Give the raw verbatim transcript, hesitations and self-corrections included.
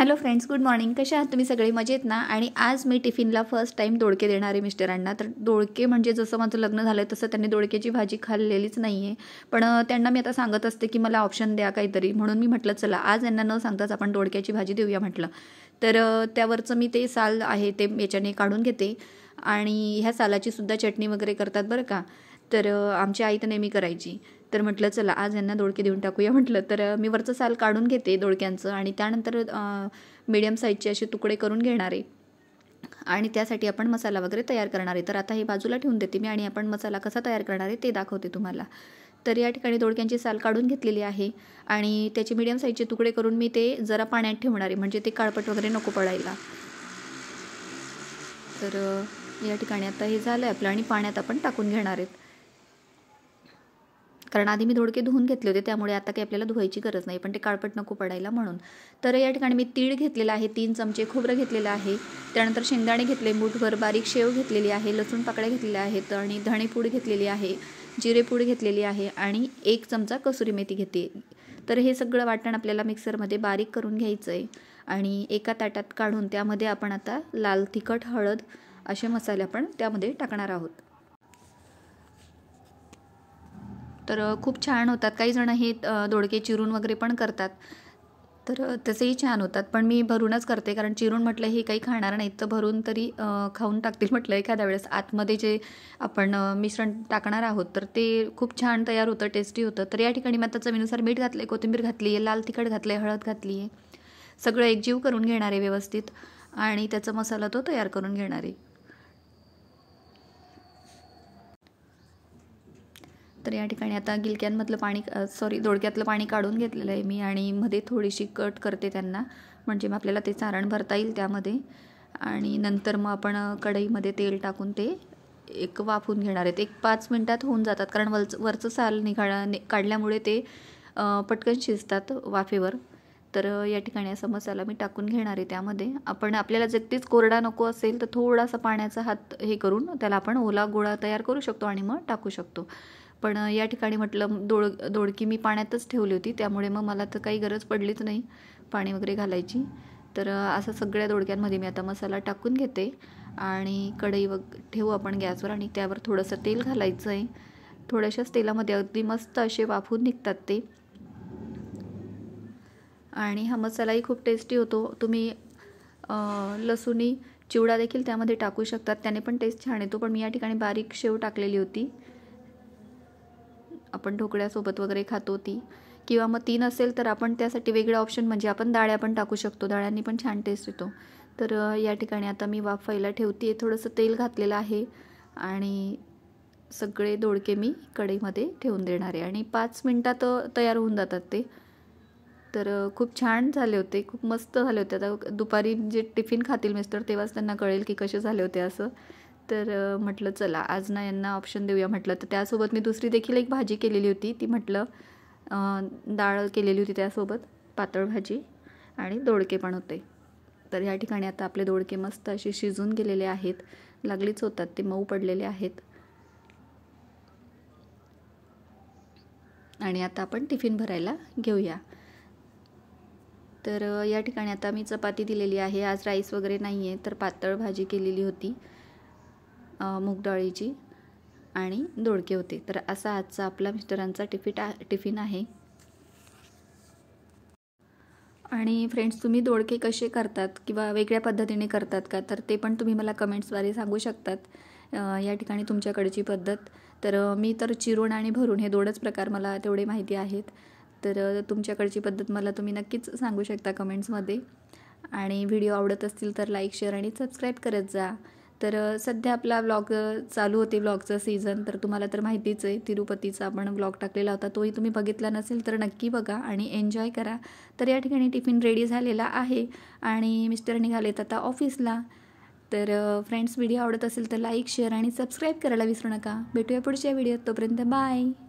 Hello friends, good morning. कशा आहात तुम्ही सगळे? मजेत ना? आणि आज मी टिफिनला फर्स्ट टाईम दोडके देणार आहे मिस्टरांना. तर दोडके म्हणजे जसं माझं लग्न झालं तसं त्यांनी दोडक्याची भाजी खाल्लेलीच नाही आहे. पण त्यांना मी आता सांगत असते की मला ऑप्शन द्या काहीतरी, म्हणून मी म्हटलं चला आज यांना न सांगताच आपण दोडक्याची भाजी देऊया म्हटलं. तर त्यावरचं मी ते साल आहे ते याच्याने काढून घेते आणि ह्या सालाची सुद्धा चटणी वगैरे करतात बरं का. तर आमची आई तर नेहमी करायची. तर म्हटलं चला आज यांना दोडके देऊन टाकूया म्हटलं. तर मी वरचं साल काढून घेते दोडक्यांचं आणि त्यानंतर मीडियम साईजचे असे तुकडे करून घेणार आहे आणि त्यासाठी आपण मसाला वगैरे तयार करणार आहे. तर आता हे बाजूला ठेवून देते मी आणि आपण मसाला कसा तयार करणार आहे ते दाखवते तुम्हाला. तर या ठिकाणी दोडक्यांची साल काढून घेतलेली आहे आणि त्याचे मीडियम साईजचे तुकडे करून मी ते जरा पाण्यात ठेवणार आहे, म्हणजे ते काळपट वगैरे नको पडायला. तर या ठिकाणी आता हे झालं आहे आपलं आणि पाण्यात आपण टाकून घेणार आहेत, कारण आधी मी दोडके धुवून घेतले होते त्यामुळे आता काही आपल्याला धुवायची गरज नाही, पण ते काळपट नको पडायला म्हणून. तर या ठिकाणी मी तीळ घेतलेला आहे, तीन चमचे खोबरं घेतलेलं आहे, त्यानंतर शेंगदाणे घेतले, मूठभर बारीक शेव घेतलेली आहे, लसूण पाकळ्या घेतलेल्या आहेत आणि धणेपूड घेतलेली आहे, जिरेपूड घेतलेली आहे आणि एक चमचा कसुरी मेथी घेते. तर हे सगळं वाटण आपल्याला मिक्सरमध्ये बारीक करून घ्यायचं आहे आणि एका ताटात काढून त्यामध्ये आपण आता लाल तिखट, हळद असे मसाले आपण त्यामध्ये टाकणार आहोत. तर खूप छान होतात. काही जण हे दोडके चिरून वगैरे पण करतात, तर तसेही छान होतात, पण मी भरूनच करते कारण चिरून म्हटलं हे काही खाणार नाहीत तर भरून तरी खाऊन टाकतील म्हटलं एखाद्या वेळेस. आतमध्ये जे आपण मिश्रण टाकणार आहोत तर ते खूप छान तयार होतं, टेस्टी होतं. तर या ठिकाणी मी आता चवीनुसार मीठ घातलं आहे, कोथिंबीर घातली आहे, लाल तिखट घातलं आहे, हळद घातली आहे, सगळं एकजीव करून घेणार आहे व्यवस्थित आणि त्याचा मसाला तो तयार करून घेणार आहे. तर या ठिकाणी आता गिलक्यांमधलं पाणी सॉरी दोडक्यातलं पाणी काढून घेतलेलं आहे मी आणि मध्ये थोडीशी कट करते त्यांना, म्हणजे मग आपल्याला ते सारण भरता येईल त्यामध्ये. आणि नंतर मग आपण कढईमध्ये तेल टाकून ते एक वाफून घेणार आहेत. एक पाच मिनटात होऊन जातात, कारण वरचं वरचं साल निघा काढल्यामुळे ते पटकन शिजतात वाफेवर. तर या ठिकाणी असा मसाला मी टाकून घेणार आहे त्यामध्ये. आपण आपल्याला जगतीच कोरडा नको असेल तर थोडासा पाण्याचा हात हे करून त्याला आपण ओला गोळा तयार करू शकतो आणि मग टाकू शकतो. पण या ठिकाणी म्हटलं दोड दोडकी मी पाण्यातच ठेवली होती त्यामुळे मग मला तर काही गरज पडलीच नाही पाणी वगैरे घालायची. तर असं सगळ्या दोडक्यांमध्ये मी आता मसाला टाकून घेते आणि कढई वग ठेवू आपण गॅसवर आणि त्यावर थोडंसं तेल घालायचं आहे. थोड्याशाच तेलामध्ये अगदी मस्त असे वाफून निघतात ते आणि हा मसालाही खूप टेस्टी होतो. तुम्ही लसूणी चिवडा देखील त्यामध्ये टाकू शकतात, त्याने पण टेस्ट छान येतो. पण मी या ठिकाणी बारीक शेव टाकलेली होती, आपण ढोकळ्यासोबत वगैरे खातो ती, किंवा मग ती नसेल तर आपण त्यासाठी वेगळं ऑप्शन म्हणजे आपण डाळ्या पण टाकू शकतो, डाळ्यांनी पण छान टेस्ट येतो. तर या ठिकाणी आता मी वाफायला ठेवते आहे, थोडंसं तेल घातलेलं आहे आणि सगळे दोडके मी कढईमध्ये ठेवून देणार आहे आणि पाच मिनटात तयार होऊन जातात ते. तर खूप छान झाले होते, खूप मस्त झाले होते. आता दुपारी जे टिफिन खातील मिस्टर तेव्हाच त्यांना कळेल की कसे झाले होते असं. तर म्हटलं चला आज ना यांना ऑप्शन देऊया म्हटलं. तर त्यासोबत मी दुसरी देखील एक भाजी केलेली होती, ती म्हटलं डाळ केलेली होती त्यासोबत, पातळ भाजी आणि दोडके पण होते. तर या ठिकाणी आता आपले दोडके मस्त असे शिजून गेलेले आहेत, लागलीच होतात, ते मऊ पडलेले आहेत. आणि आता आपण टिफिन भरायला घेऊया. तर या ठिकाणी आता मी चपाती दिलेली आहे, आज राईस वगैरे नाही आहे, तर पातळ भाजी केलेली होती मूग डाळीची आणि दोडके होते. तर असा आजचा आपला मिस्टरांचा टिफिट टिफिन आहे. आणि फ्रेंड्स, तुम्ही दोडके कसे करतात किंवा वेगळ्या पद्धतीने करतात का, तर ते पण तुम्ही मला कमेंट्सद्वारे सांगू शकतात. या ठिकाणी तुमच्याकडची पद्धत. तर मी तर चिरून आणि भरून हे दोनच प्रकार मला तेवढे माहिती आहेत. तर तुमच्याकडची पद्धत मला तुम्ही नक्कीच सांगू शकता कमेंट्समध्ये. आणि व्हिडिओ आवडत असतील तर लाईक, शेअर आणि सबस्क्राईब करत जा. तर सध्या आपला व्लॉग चालू होते, व्लॉगचं सीझन. तर तुम्हाला तर माहितीच आहे, तिरुपतीचा आपण व्लॉग टाकलेला होता, तोही तुम्ही बघितला नसेल तर नक्की बघा आणि एन्जॉय करा. तर या ठिकाणी टिफिन रेडी झालेला आहे आणि मिस्टर निघालेत आता ऑफिसला. तर फ्रेंड्स, व्हिडिओ आवडत असेल तर लाईक, शेअर आणि सबस्क्राईब करायला विसरू नका. भेटूया पुढच्या व्हिडिओत, तोपर्यंत बाय.